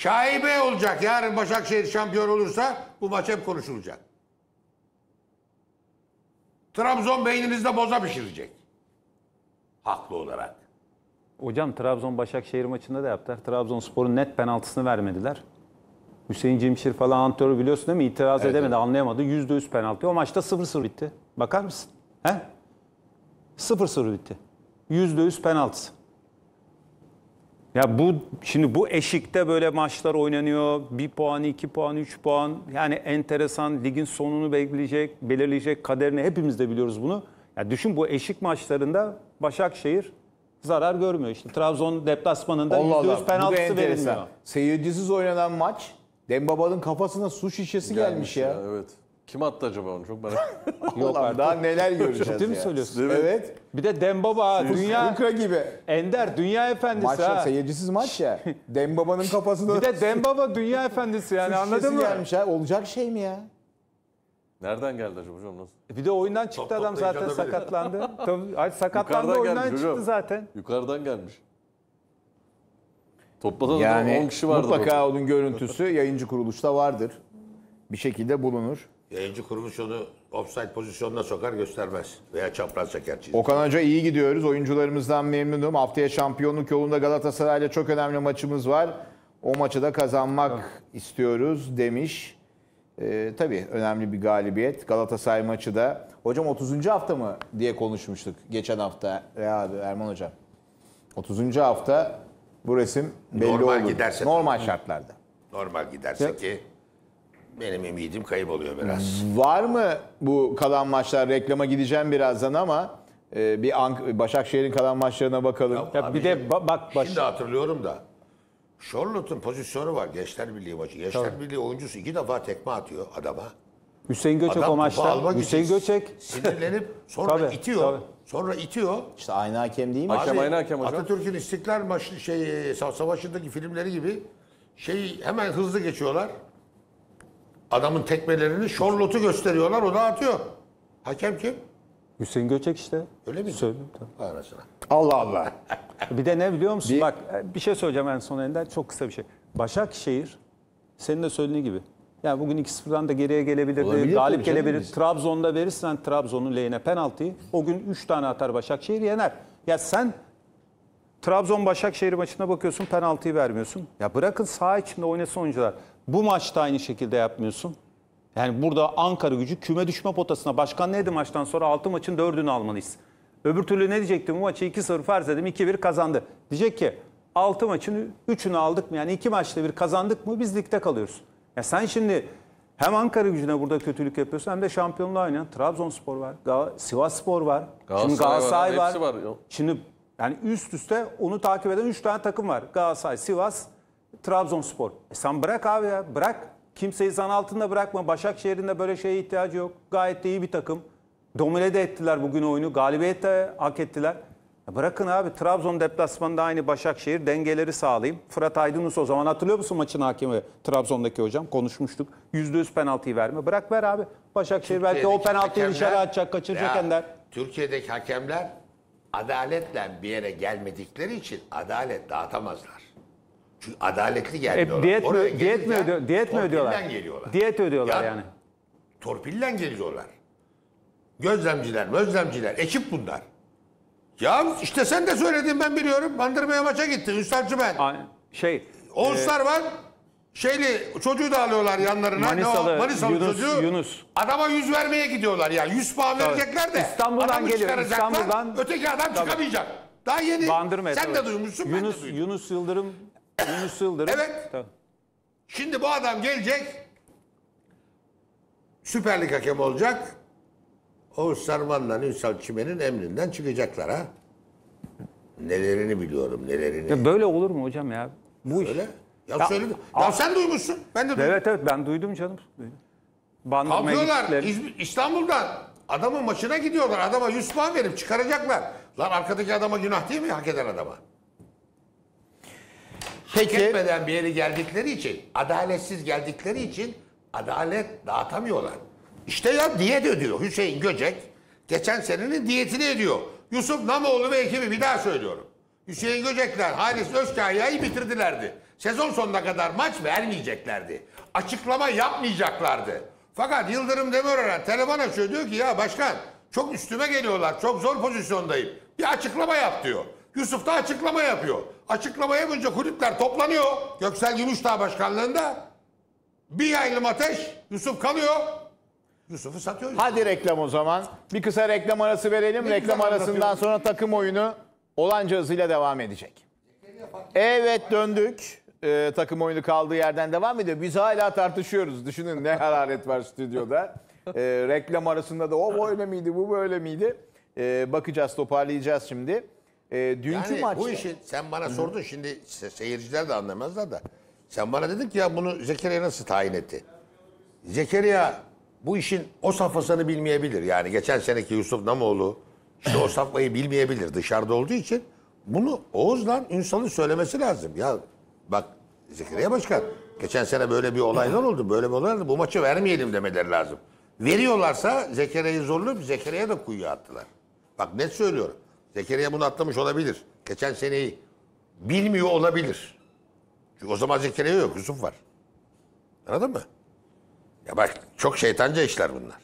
Şaibe olacak. Yarın Başakşehir şampiyon olursa bu maç hep konuşulacak. Trabzon beyninizde boza pişirecek. Haklı olarak. Hocam Trabzon Başakşehir maçında da yaptılar. Trabzonspor'un net penaltısını vermediler. Hüseyin Cimşir falan antrenörü biliyorsun değil mi? İtiraz edemedi, anlayamadı. %100 penaltı. O maçta 0-0 bitti. Bakar mısın? He? 0-0 bitti. %100 penaltısı. Ya şimdi bu eşikte böyle maçlar oynanıyor. 1 puan, 2 puan, 3 puan. Yani enteresan, ligin sonunu belirleyecek kaderini hepimiz de biliyoruz bunu. Ya düşün, bu eşik maçlarında Başakşehir zarar görmüyor. İşte Trabzon deplasmanında %100 penaltısı verilmiyor. Seyircisiz oynanan maç, Dembaba'nın kafasına su şişesi gelmiş ya. Evet. Kim attı acaba onu? Çok merak Allah'ım daha neler göreceğiz Ciddi mi ya. söylüyorsun? Evet. Bir de Dembaba dünya Ultra gibi. Ender dünya efendisi Maçta ha. seyircisiz maç ya. Dembaba'nın kafasına Bir de Dembaba dünya efendisi yani, su anladın şişesi mı? gelmiş ha. Olacak şey mi ya? Nereden geldi acaba hocam? Nasıl? Bir de oyundan çıktı adam zaten, sakatlandı. Tabii, sakatlandı, Yukarıdan oyundan gelmiş çıktı hocam. zaten. Yukarıdan gelmiş. Toplasan Yani 10 kişi vardır. mutlaka onun görüntüsü yayıncı kuruluşta vardır. Bir şekilde bulunur. Yayıncı kuruluş onu offside pozisyonuna sokar, göstermez. Veya çapraz çeker çizgi. Okan Hoca iyi gidiyoruz. Oyuncularımızdan memnunum. Haftaya şampiyonluk yolunda Galatasaray'la çok önemli maçımız var. O maçı da kazanmak istiyoruz demiş. Tabii önemli bir galibiyet. Galatasaray maçı da. Hocam 30. hafta mı diye konuşmuştuk geçen hafta. Abi Erman Hocam. 30. hafta bu resim belli Normal olur. giderse. Normal şartlarda. Normal giderse ki benim ümidim kayıp oluyor biraz. Var mı bu kalan maçlar? Reklama gideceğim birazdan ama bir Başakşehir'in kalan maçlarına bakalım. Ya bir de bak Şimdi hatırlıyorum da Charlotte'un pozisyonu var Gençler Birliği maçı. Gençler Birliği oyuncusu 2 defa tekme atıyor adama. Hüseyin Göçek Adam o topu maçta. almak Hüseyin için Göçek sinirlenip sonra Tabii, itiyor. tabii. Sonra itiyor. İşte aynı hakem değil mi? Hakem Abi, aynı hakem hocam. Atatürk'ün İstiklal Savaşı'ndaki filmleri gibi hemen hızlı geçiyorlar. Adamın tekmelerini, Charlotte'u gösteriyorlar, o da atıyor. Hakem kim? Hüseyin Göçek işte. Öyle mi? Söyleyeyim tabii. Arasına. Allah Allah. Bir de ne biliyor musun? Bir- Bak bir şey söyleyeceğim en son Ender. Çok kısa bir şey. Başakşehir senin de söylediğin gibi. Yani bugün 2-0'dan da geriye gelebilirdi. Olabilir galip tabii canım gelebilir. biz. Trabzon'da verirsen Trabzon'un lehine penaltıyı, o gün 3 tane atar Başakşehir, yener. Ya sen Trabzon Başakşehir maçına bakıyorsun, penaltıyı vermiyorsun. Ya bırakın saha içinde oynasın oyuncular. Bu maçta aynı şekilde yapmıyorsun. Yani burada Ankaragücü küme düşme potasına. Başkan neydi maçtan sonra? 6 maçın 4'ünü almalıyız. Öbür türlü ne diyecektim? Bu maçı 2-0 farz edelim, 2-1 kazandı. Diyecek ki 6 maçın 3'ünü aldık mı? Yani 2 maçta bir kazandık mı biz ligde kalıyoruz. Ya sen şimdi hem Ankaragücü'ne burada kötülük yapıyorsun hem de şampiyonluğa oynayan Trabzonspor var, Sivasspor var, şimdi Galatasaray var. Hepsi var. Şimdi yani üst üste onu takip eden 3 tane takım var. Galatasaray, Sivas, Trabzonspor. Sen bırak abi ya, bırak. Kimseyi zan altında bırakma. Başakşehir'in de böyle şeye ihtiyacı yok. Gayet de iyi bir takım. Domine de ettiler bugün oyunu. Galibiyet de hak ettiler. Ya bırakın abi, Trabzon deplasmanında aynı Başakşehir, dengeleri sağlayayım. Fırat Aydınus o zaman, hatırlıyor musun maçın hakemi Trabzon'daki hocam? Konuşmuştuk. %100 penaltıyı verme. Bırak ver abi. Başakşehir belki o penaltıyı dışarı atacak, kaçıracak Ender. Türkiye'deki hakemler adaletle bir yere gelmedikleri için adalet dağıtamazlar. Çünkü adaletli gelmiyorlar. Diyet Oraya mi gelince ödüyorlar? torpillen geliyorlar. Diyet ödüyorlar Ya, yani. Torpillen geliyorlar. Gözlemciler, ekip bunlar. Ya işte sen de söyledin, ben biliyorum. Bandırma'ya maça gitti. Ünsal ben. Oğuzlar var. Çocuğu da alıyorlar yanlarına. Manisalı çocuğu. Yunus. Adama 100 vermeye gidiyorlar ya. 100 puan verecekler de. İstanbul'dan adamı geliyor. çıkaracaklar, İstanbul'dan. öteki adam çıkamayacak. Daha yeni. Bandırma'ya, sen tabii. de duymuşsun, ben de duydum. Yunus Yıldırım. Evet. Tabii. Şimdi bu adam gelecek. Süper Lig hakemi olacak. Oğuz Sarman'la Ünsal Çimen'in emrinden çıkacaklar ha. Nelerini biliyorum, nelerini. Ya böyle olur mu hocam ya? Bu iş. Öyle. Ya söyledim. Ya sen duymuşsun. Ben de duydum. Evet ben duydum canım. Bandırma'ya Kalkıyorlar gittiler. İstanbul'dan. Adamın maçına gidiyorlar. Adama 100 puan verip çıkaracaklar. Lan arkadaki adama günah değil mi, hak eden adama? Peki. Hak etmeden bir yere geldikleri için, adaletsiz geldikleri için adalet dağıtamıyorlar. İşte ya diyet ödüyor Hüseyin Göcek. Geçen senenin diyetini ödüyor. Yusuf Namoğlu ve ekibi, bir daha söylüyorum. Hüseyin Göcekler Halis Özkahya'yı bitirdilerdi. Sezon sonuna kadar maç vermeyeceklerdi. Açıklama yapmayacaklardı. Fakat Yıldırım Demirören telefon açıyor, diyor ki ya başkan çok üstüme geliyorlar, çok zor pozisyondayım. Bir açıklama yap diyor. Yusuf da açıklama yapıyor. Açıklama yapınca kulüpler toplanıyor. Göksel Gümüşdağ başkanlığında. Bir yaylım ateş, Yusuf kalıyor. Yusuf'u satıyor. Hadi reklam o zaman. Bir kısa reklam arası verelim. Ne Reklam güzel arasından anlatıyorsun. sonra takım oyunu olanca hızıyla devam edecek. Evet, döndük. Takım oyunu kaldığı yerden devam ediyor. Biz hala tartışıyoruz. Düşünün ne hararet var stüdyoda. Reklam arasında da o böyle miydi, bu böyle miydi? Bakacağız, toparlayacağız şimdi. Dünkü Yani maçta... bu işi sen bana sordun, şimdi seyirciler de anlamazlar da. Sen bana dedin ki ya bunu Zekeriya nasıl tayin etti? Zekeriya bu işin o safhasını bilmeyebilir. Yani geçen seneki Yusuf Namoğlu işte o safhayı bilmeyebilir dışarıda olduğu için. Bunu Oğuz'la Ünsal'ın söylemesi lazım. Ya bak Zekeriya Başkan, geçen sene böyle bir olaylar oldu. Böyle bir olaylar oldu. Bu maçı vermeyelim demeleri lazım. Veriyorlarsa Zekeriya'yı zorlayıp Zekeriya da kuyuya attılar. Bak net söylüyorum. Zekeriya bunu atlamış olabilir. Geçen seneyi bilmiyor olabilir. Çünkü o zaman Zekeriya yok, Yusuf var. Anladın mı? Ya bak çok şeytanca işler bunlar.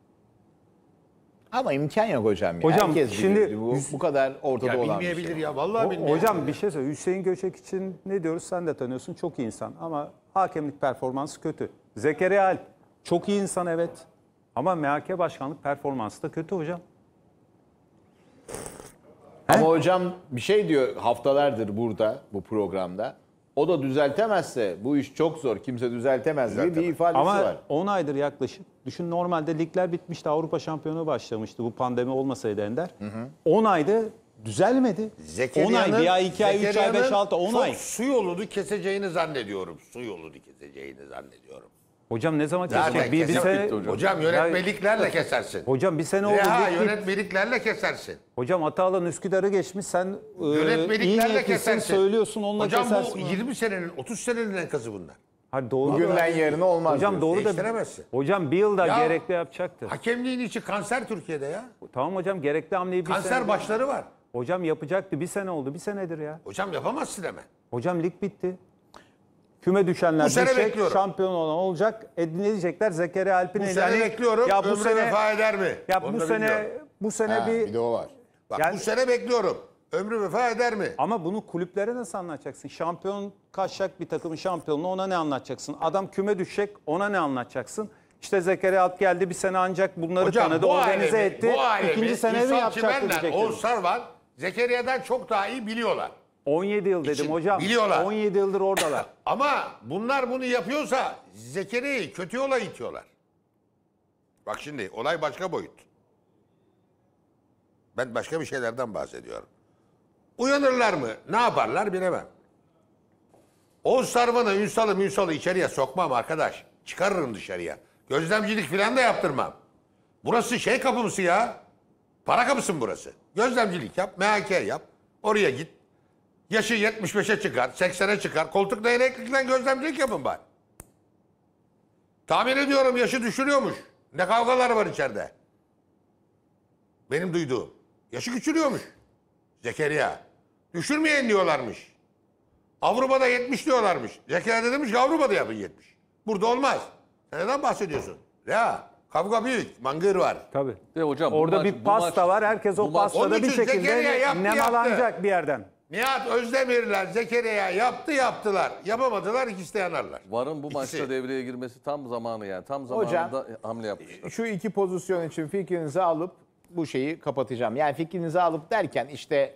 Ama imkan yok hocam. Ya. Hocam, Herkes şimdi- bilirdi. Bu kadar ortada Ya olan bir bilmeyebilir şey. ya vallahi bilmiyor. Hocam bir şey söyle. Hüseyin Göçek için ne diyoruz? Sen de tanıyorsun. Çok iyi insan ama hakemlik performansı kötü. Zekeriya Alp çok iyi insan evet. Ama MHK başkanlık performansı da kötü hocam. Ama hocam bir şey diyor haftalardır burada, bu programda. O da düzeltemezse bu iş çok zor, kimse düzeltemez diye bir ifadesi Ama var. 10 aydır yaklaşık. Düşün, normalde ligler bitmişti. Avrupa şampiyonu başlamıştı. Bu pandemi olmasaydı Ender. 10 ayda düzelmedi. 10 ay, bir ay, 2 ay, 3 ay, 5, 6, 10 ay. Çok su yolunu keseceğini zannediyorum. Su yolunu keseceğini zannediyorum. Hocam ne zaman Zaten kesecek? Bir keser sene... bitti hocam. Hocam yönetmeliklerle kesersin. Hocam bir sene oldu. Reha lig bit- yönetmeliklerle kesersin. Hocam Atalan Üsküdar'ı geçmiş. Sen iyi Yönetmeliklerle niyetlisin, kesersin. söylüyorsun, onunla Hocam kesersin. bu 20 senenin, 30 senenin enkazı bunlar. Hadi doğru. Bugünden yarına olmaz. Hocam diyorsun. doğru da Değiştiremezsin. hocam bir yılda Ya- gerekli yapacaktı. Hakemliğin içi kanser Türkiye'de ya. Tamam hocam, gerekli hamleyi bir Kanser sene. başları var. Hocam yapacaktı. Bir sene oldu. Bir senedir ya. Hocam yapamazsın hemen. Hocam lig bitti. Küme düşenler Bu sene düşecek, bekliyorum. şampiyon olan olacak. Ne diyecekler? Zekeriya Alp'in Bu eli- sene yani- bekliyorum. Ya bu Ömrü sene vefa eder mi? ya Onu bu da sene bilmiyorum. bu sene bir de o var. Bak Yani- bu sene bekliyorum. Ömrü vefa eder mi? ama bunu kulüplere nasıl anlatacaksın? Şampiyon kaçacak bir takımın şampiyonluğu, ona ne anlatacaksın? Adam küme düşecek, ona ne anlatacaksın? İşte Zekeriya Alp geldi bir sene ancak bunları tanıdı, organize etti. İkinci sene mi Ünsal yapacaktı Çimen'le diyecektim. Oğuz Sarvan Zekeriya'dan çok daha iyi biliyorlar. 17 yıl dedim İçin- hocam. biliyorlar. 17 yıldır oradalar. Ama bunlar bunu yapıyorsa Zekeriya'yı kötü yola itiyorlar. Bak şimdi olay başka boyut. Ben başka bir şeylerden bahsediyorum. Uyanırlar mı? Ne yaparlar bilemem. Oğuz Sarvan'ı, Ünsal'ı içeriye sokmam arkadaş. Çıkarırım dışarıya. Gözlemcilik falan da yaptırmam. Burası şey kapısı ya. Para kapısı mı burası? Gözlemcilik yap, MHK yap. Oraya git. Yaşı 75'e çıkar, 80'e çıkar. Koltuk değneklikten gözlemcilik yapın bari. Tahmin ediyorum yaşı düşürüyormuş. Ne kavgalar var içeride. Benim duyduğum. Yaşı küçülüyormuş. Zekeriya. Düşürmeyin diyorlarmış. Avrupa'da 70 diyorlarmış. Zekeriya da demiş ki Avrupa'da yapın 70. Burada olmaz. Sen neden bahsediyorsun? Ya kavga büyük. Mangır var. Tabii. De hocam, bu Orada maç- bir bu pasta maç- var. Herkes bu o maç- pastada Onun bir için Zekeriya şekilde yaptı, nemalanacak bir yerden. Nihat Özdemir'ler Zekeriya yaptılar. Yapamadılar, ikisi de yanarlar. VAR'ın bu İkisi. maçta devreye girmesi tam zamanı yani. Tam Hocam, zamanında hamle yapmışlar. Şu iki pozisyon için fikrinizi alıp bu şeyi kapatacağım. Yani fikrinizi alıp derken işte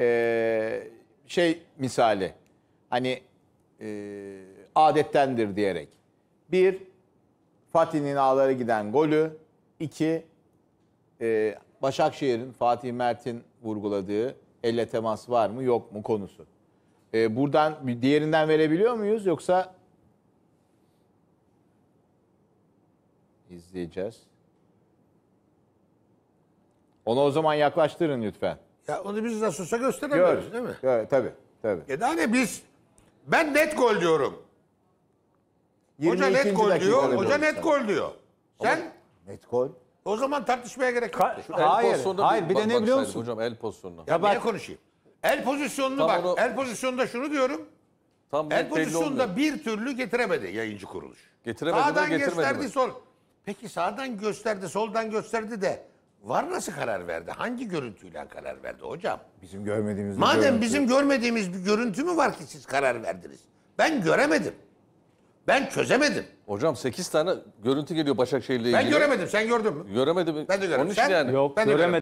şey misali hani adettendir diyerek. Bir, Fatih'in ağlara giden golü. İki, Başakşehir'in Fatih Mert'in vurguladığı elle temas var mı yok mu konusu. Buradan bir diğerinden verebiliyor muyuz yoksa izleyeceğiz. Onu o zaman yaklaştırın lütfen. Ya onu biz nasıl olsa gösteremiyoruz Gör. değil mi? Evet, tabii, tabii. Ben net gol diyorum. Hoca 22. net gol dakikada diyor. gol Hoca net işte. gol diyor. Sen Net gol. o zaman tartışmaya gerek yok. El Hayır, pozisyonuna hayır bir de ne biliyor baksaydık musun? Hocam el pozisyonuna. Ya bak- niye konuşayım? El pozisyonunu Tam bak. onu- El pozisyonunda şunu diyorum. Tam El belli olmuyor. pozisyonda bir türlü getiremedi yayıncı kuruluş. Getiremedi mi, Sağdan getirmedi gösterdi mi? sol. Peki sağdan gösterdi, soldan gösterdi de VAR nasıl karar verdi? Hangi görüntüyle karar verdi hocam? Bizim görmediğimiz bir Madem görüntü. bizim görmediğimiz bir görüntü mü var ki siz karar verdiniz? Ben göremedim. Ben çözemedim. Hocam 8 tane görüntü geliyor Başakşehir'le ilgili. Ben göremedim. Sen gördün mü? Göremedim. Ben de göremedim. Onun için Sen? yani. Yok Ben de göremedim.